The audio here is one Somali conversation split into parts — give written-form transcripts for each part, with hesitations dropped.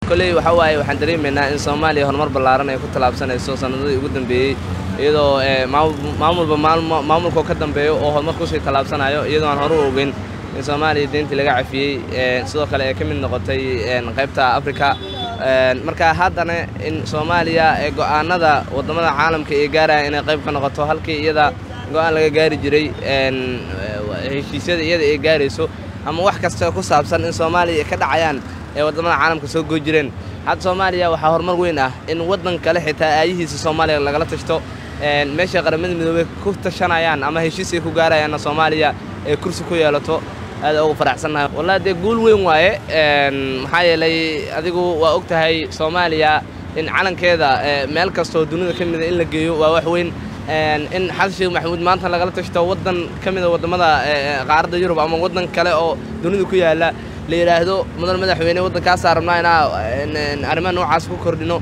كلي وحواي وحندري منا إن سوماليا هرمر بلارنا يكون تلعب سنة سوسن ضد يقدم بيه يدو معمول كوكدم بيه أو هرمر كوسي تلعب سنة يدو عن هرو وين إن سوماليا دين تلاقي فيه صدق كلا كم من نقطة نقطة أفريقيا marka haddana in Soomaaliya ee go'aanada wadamada caalamka ee gaaraya inay qayb ka noqoto halkii iyada go'aan laga gaari jiray heshiisyada iyada ee gaarayso ama wax kasta ku saabsan in Soomaaliya ka dhacayaan ee wadamada caalamka soo goojireen had Soomaaliya waxa horumar weyn ah in wadan kale xitaa aayihiisa Soomaaliya lagala tashto meesha qaramada midoobay ku tashanayaan ama heshiis ay ku gaarayaan Soomaaliya ee kursi ku yeelato هذا أول فرح سنة والله ده قول وين واي محايا لي أديكوا وقتها سوماليا إن علن كذا ملك السودانية كم إذا إلا جيو ووحوين إن حسي محمود ما أنت لقلت تشتو وطن كم إذا وطن ماذا قارد يوروب أما وطن كلا أو دنيا كويا لا ليراهدو مدن مدح وين وطن كاسر معنا إن أرمان وعاسكو كردينو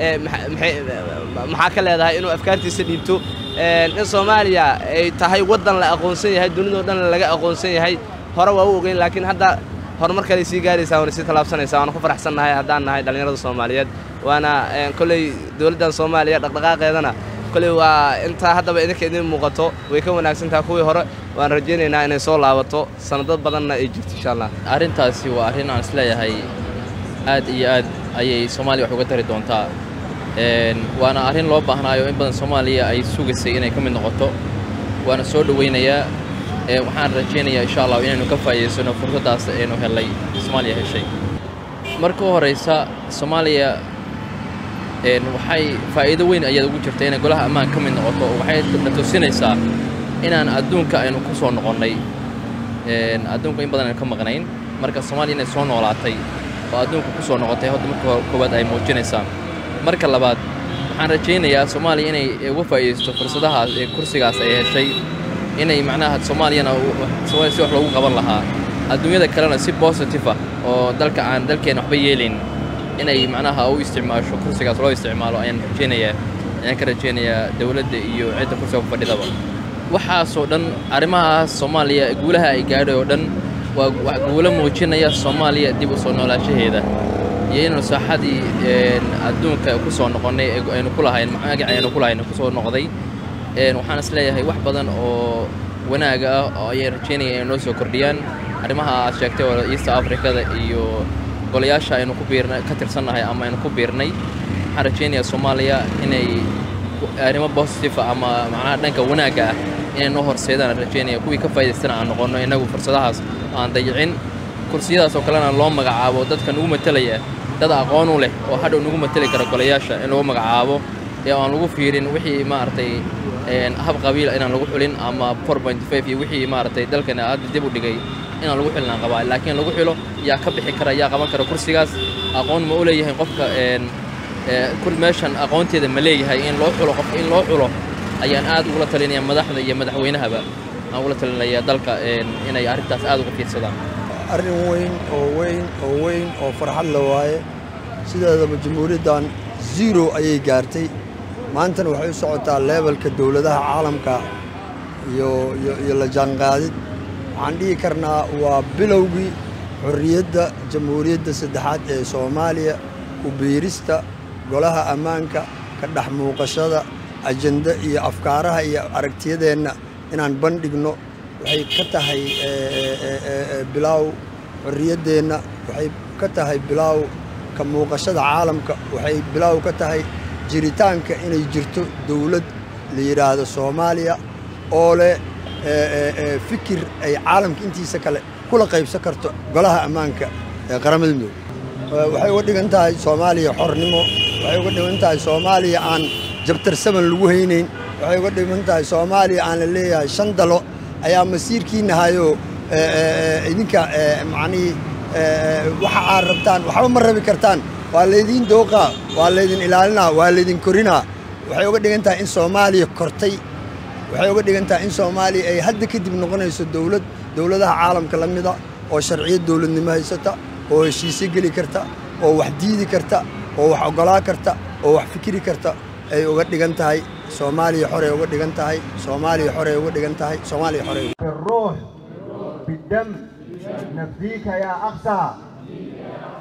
محاكل هذا إنه أفكار تسديبتو إن سوماليا تهاي وطن لا أقونسية هاي دنيا وطن لا أقونسية هاي هرا وأوجين لكن هذا هرمر كلي سيجاري ساون سيت لاب سنة ساون خفر أحسن هاي هدان هاي دلنا رد الصوماليات وأنا كل دولة الصوماليات دقائق هذانا كل وأنت هذا بإنك إني مقطع ويكون أحسن تأخوي هرا وأنا رجينا إن صول عوضته سندات بدنا إيجيبت إن شاء الله. أرين تاسي وأرين أصلية هاي آد أي صومالي وحقت ردون تا وأنا أرين لو بحنا يوم بدن صومالية أي سوق السينة كم نقطة وأنا سود وينيا waxaan rajeynayaa insha Allah inaynu ka faa'iideysano fursadaas aynu helay Soomaaliya heshay markii horeysa Soomaaliya waxay faa'iido weyn ayay ugu jirtay in golaha ammaan ka mid noqoto waxay tusinaysaa inaan adduunka aynu ku soo noqonnay adduunka in badan ka maqnayn marka Soomaaliya inay soo noolaatay oo adduunka ku soo noqotay hadda marka koobaad ay muujinaysaa marka labaad waxaan rajeynayaa Soomaaliya inay uga faa'iideysto fursadahaas ee kursigaas ay heshay inay macnaha Soomaaliyana si wax loogu qaban lahaa adduunyada kalena si positive ah oo dalkeena waxba yeelin inay macnaha u isticmaasho kursigaas loo isticmaalo ayaan ka rajeynayaa dawladda iyo cidda kursiga ku fadhidaba waxa soo dhan arimaha Soomaaliya guulaha ay gaadhay oo dhan waa guulo muujinaya Soomaaliya dib u soo noolaanshaheeda iyo in saaxadii adduunka ku soo noqonay aynu ku lahayn magacaynu ku lahayn ku soo noqday waxaan isleeyahay wax badan oo wanaaga ah oo ay rajeynayaan inay noo soo kordhiyaan arimaha aad sheegtay oo East Africa iyo golayaasha aynu ku biirnay ka tirsanahay ama aynu ku biirnay waxaan rajeynayaa Soomaaliya inay arimo positive ama macnaha dhanka wanaaga ah inay noo horseedaan rajeynaya kuwii ka faa'iideystana aan noqono inagu fursadahaas aan dayicin kursiyadaas oo kalena loo magacaabo dadka nagu matalaya dad aqoon u leh oo hadhow nagu matali kara golayaasha in loo magacaabo ee aan lagu fiirin wixii maartay hab qabiil inaan lagu xulin ama 4.5 iyo wixii maartay dalkana aad dib u dhigay inaan lagu xilnaan qabaa laakiin lagu xilo yaa ka bixi kara yaa qaban kara kursigaas aqoon ma u leeyahay qofka kul meeshan aqoonteeda ma leeyahay in loo xulo qof in loo xulo ayaan aad ugu la talinayaa madaxda iyo madaxweynahaba aan ugu la talinayaa dalka inay arrintaas aad uga fiirsadaan arrin weyn oo farxad la waaye sideedaba jamhuuriyaddan zero ayay gaartay maantana waxay u socotaa levelka dawladaha caalamka iyo la jaanqaadid waxaan dhihi karnaa waa bilowgii xorriyadda jamhuuriyadda saddexaad ee Soomaaliya ku biirista golaha ammaanka ka dhex muuqashada ajenda iyo afkaaraha iyo aragtiyadeenna inaan bandhigno waxay ka tahay bilow xorriyadeenna waxay ka tahay bilow ka muuqashada caalamka waxay bilow ka tahay jiritaanka inay jirto dawlad la yiraahdo Soomaaliya oo leh fikir ay caalamka intiisa kale kula qaybsan karto golaha ammaanka ee qaramada midoobay waxay uga dhigan tahay Soomaaliya xornimo waxay uga dhigan tahay Soomaaliya aan jabtar saban lagu haynayn waxay uga dhigan tahay Soomaaliya aan la leeyahay shan dalo ayaa masiirkiina hayo idinka macni waxa aad rabtaan waxba ma rabi kartaan waa leedin dooqa waa leedin ilaalina waa leedin korina waxay uga dhigan tahay in Soomaaliya kortay waxay uga dhigan tahay in Soomaaliya ay hadda kadib noqonayso dawladaha caalamka la mid ah oo sharciyad dawladnimo haysata oo heshiisyo geli karta oo wax diidi karta oo wax ogolaa karta oo wax fikiri karta ay uga dhigan tahay Soomaaliya xor ay uga dhigan tahay Soomaaliya xor ay uga dhigan tahay Soomaaliya xor بالروح بالدم نفديك يا أقصى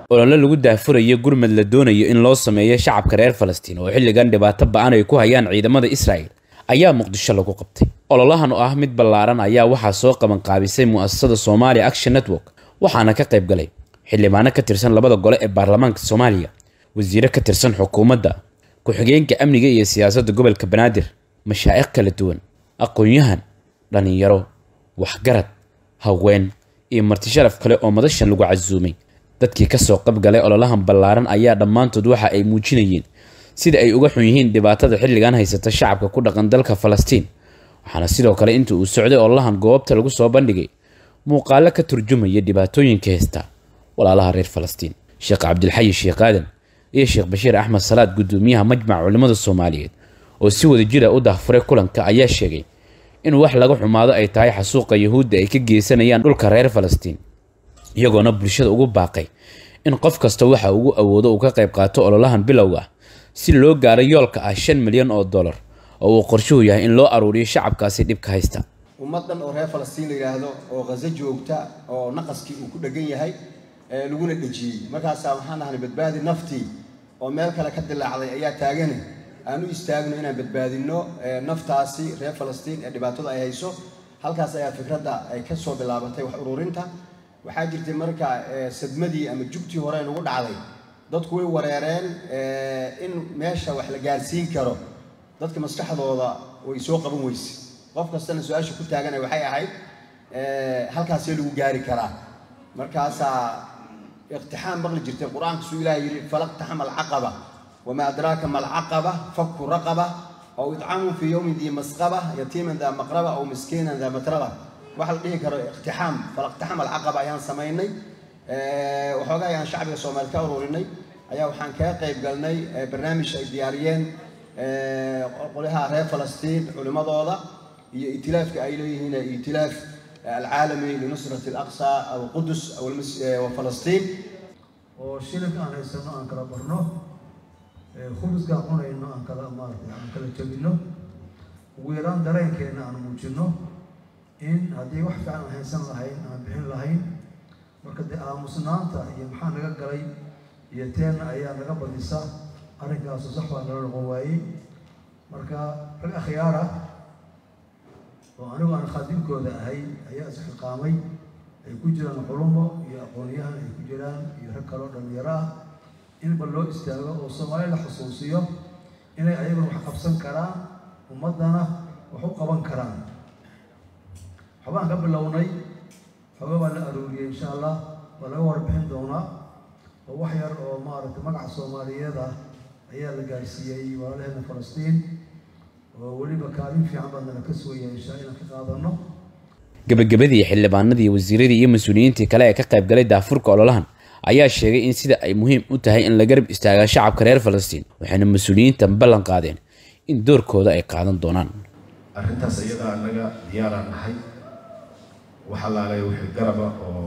olole lagu daafurayo gurmad la doonayo in loo sameeyo shacabka reer Falastiin oo xilligan dhibaato ba'an ay ku hayaan ciidamada Israa'iil ayaa Muqdisho lagu qabtay. Ololahan oo ah mid ballaaran ayaa waxaa soo qaban qaabisay mu'assasada Somali Action Network waxaana ka qayb galay xildhibaano ka tirsan labada gole ee baarlamaanka Soomaaliya, wasiiro ka tirsan xukuumadda, ku-xigeenka amniga iyo siyaasadda gobolka Banaadir, mashaayikh kala duwan, aqoon-yahan, dhalinyaro, waxgarad, haween iyo marti sharaf kale oo madashan lagu casuumay. dadkii ka soo qayb galay ololahan ballaaran ayaa dhammaantood waxa ay muujinayeen sida ay uga xun yihiin dhibaatada xilligan haysata shacabka ku dhaqan dalka Falastiin. waxaana sidoo kale inta uu socday ololahan goobta lagu soo bandhigay muuqaalo ka turjumaya dhibaatooyinka haysta walaalaha reer Falastiin. Sheekh Cabdilxayi Sheekh Aadan iyo Sheekh Bashiir Axmed Salaad, gudoomiyaha majmaca culimada Soomaaliyeed oo si wada jir ah u daahfuray kulanka, ayaa sheegay in wax laga xumaado ay tahay xasuuqa Yahuudda ay ka geysanayaan dhulka reer Falastiin, iyagoona bulshada ugu baaqay in qof kasta waxa uu awoodo uu ka qayb qaato ololahan bilowga si loo gaaro yoolka ah $5 milyan oo uu qorshuhu yahay in loo aruuriyo shacabkaasi dhibka haysta. ummadan oo reer Falastiin la yiraahdo oo Gaza joogta oo naqaskii uu ku dhagan yahay laguna dhajiyay markaas waxaan ahay badbaadi naftii oo meel kale ka dilaacday ayaa taagan aanu istaagno inaan badbaadino naftaasi reer Falastiin ee dhibaatada ay hayso. halkaas ayaa fikradda ay ka soo bilaabatay wax ururinta. waxaa jirtay marka sadmadii ama jugtii hore ugu dhacday dadku way wareereen in meesha wax la gaarsiin karo dadka maskaxdooda way soo qaban weysay. qof kastana su'aasha ku taaganay waxay ahayd halkaas lagu gaari karaa. markaas iqtixaam baqli jirtay quraanka suu ilaahay yiri falaqtaxam alaqaba wama adraaka mal aqaba fakku raqaba aw it'amu fi yawmin dhi masqaba yatiman dha maqraba aw miskinan dha matraba. waxa la dhihi karo iqtixaam falaqtaxam alaqaba ayaan sameynay waxoogaa ayaan shacbiga Soomaaliyeed ka ururinay ayaa waxaan ka qayb galnay barnaamij ay diyaariyeen qolaha reer Falastiin culimadooda iyo itilaafka ay leeyihiin itilaaf العالمي لنصرة الأقصى أو القدس أو وفلسطين. وشيلك أنا يسمى أنكر برنو خبز كأقونا إنه أنكر أمارة أنكر تجيبينه ويران درين كأنه أنا موجينه إن هذه واحدة عن هيسن لهين أنا بحين لهين وكده مسنانتا يمحان لقى يتين أيام لقى بديسا أرجع صحوا على الغواي مركا الأخيارة وأنا خادم كذا هاي قامي يكجران حلمه يقوليها يكجران يهكرون الميراث إن بالله استجاب وصومالي الخصوصية إن أيضا حقبسن كران ومدنا وحقبا كران حبان قبل لوني حبان الأروري إن شاء الله ولا وربحين دونا ووحير ومارة مقع الصومالية ذا هي الجالسية ولا هنا فلسطين waliba kaalin fiican badan ka soo yeeshay in ka qaadano. gabagabadii xildhibaanadii wasiiradii iyo mas'uuliyiintii kale ee ka qayb galay daafurka ololahan ayaa sheegay in sida ay muhiim u tahay in la garab istaago shacabka reer Falastiin, waxayna mas'uuliyiinta ballan qaadeen in doorkooda ay qaadan doonaan. arrintaas iyada anaga diyaar nahay waxa la leeyahay wixii garaba oo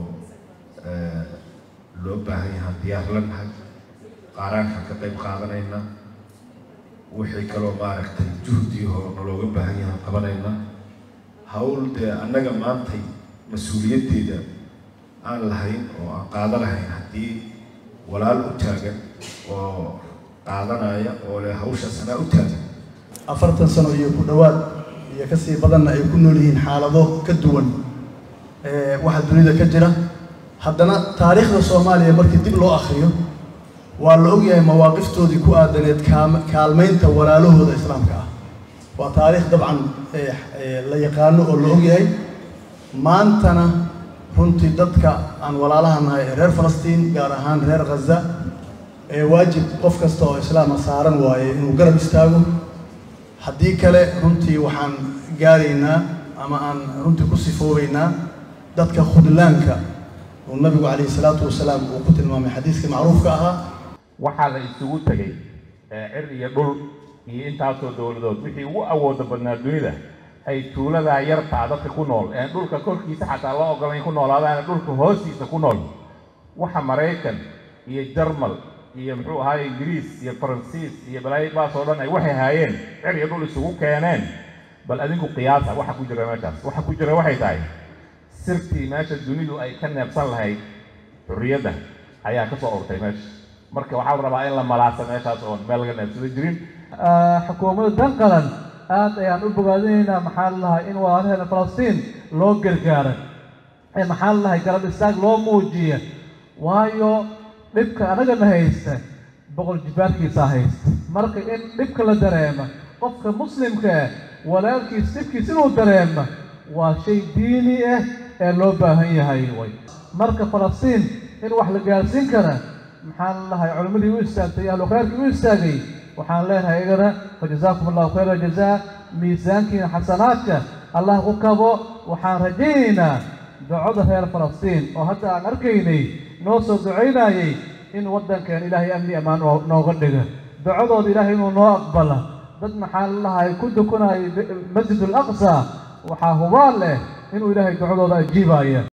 loo baahan yahay diyaar la nahay qaranka ka qayb qaadanayna wixii kaloo maaragtay juhdi oo looga baahan yahay qabanayna hawl annaga maantay mas'uuliyadeeda aan lahayn oo aan qaadanahay haddii walaal u taagan oo qaadanaya oo leh hawshaas anaa u taagan 40 sano iyo ku dhawaad iyo ka sii badanna ay ku nool yihiin xaalado ka duwan waxa dunida ka jira. haddana taariikhda Soomaaliya markii dib loo akhriyo waa la ogyahay mawaaqiftoodii ku aadaneed kaalmeynta walaalahooda islaamka ah. waa taariikh dabcan la yaqaano oo la ogyahay. maantana runtii dadka aan walaalaha nahay reer Falastiin gaar ahaan reer Gaza waajib qof kasta oo islaam saaran waaye inuu garab istaago. haddii kale runtii waxaan gaaraynaa ama aan runtii ku sifoobaynaa dadka khudlaanka oo nabigu calayhi salaatu wasalaam uu ku tilmaamay xadiiska macruufka ahaa. waxaa la isugu tagay cir iyo dhul iyo intaasoo dowladood wixii ugu awooda badnaa dunida ay tuulada yarta dadka ku nool ee dhulka korkiisa xataa loo ogolayn ku noolaadaan dhulka hoostiisa ku nool. waxa Mareykan iyo Jarmal iyo muxuu ahaa Ingiriis iyo Faransiis iyo balaayibaas oo dhan ay waxay haayeen cir iyo dhul isugu keeneen. bal adinku qiyaasa waxa ku jira meeshaas. waxa ku jira waxay tahay sirtii meesha dunidu ay ka neebsan lahayd xurriyadda ayaa ka soo urtay meesha marka waxaa la rabaa in la malaasa meeshaas oon meel laga neefsada jirin xukuumadda dan qaran aad ayaan u bogaadinaynaa maxaa lalahay in walaalaheena falastiin loo gargaaro maxaa lalahay garab istaag loo muujiya waayo dhibka anagana haysta boqol jibaarkiisa haysta marka in dhibka la dareema qofka muslimka walaalkiis dhibkiis inuu dareema waa shay diini ah ee loo baahan yahay way marka falastiin in wax la gaarsiin kara maxaa lalahay culimmadii u istaagtay ahlu khayrkii u istaagay waxaan leenahay igana fajazaakum allahu khayra jazaa miisaankiina xasanaadka allah ku kabo waxaan rajaynaynaa ducada reer falastiin oo hadda aan arkaynay noo soo ducaynayay in waddankan ilaahay amni ammaan nooga dhiga ducadooda ilaahay inuu noo aqbala dad maxaa lalahay ku dukanaya masjid al aqsa waxaa hubaal leh inuu ilaahay ducadooda ajiibaya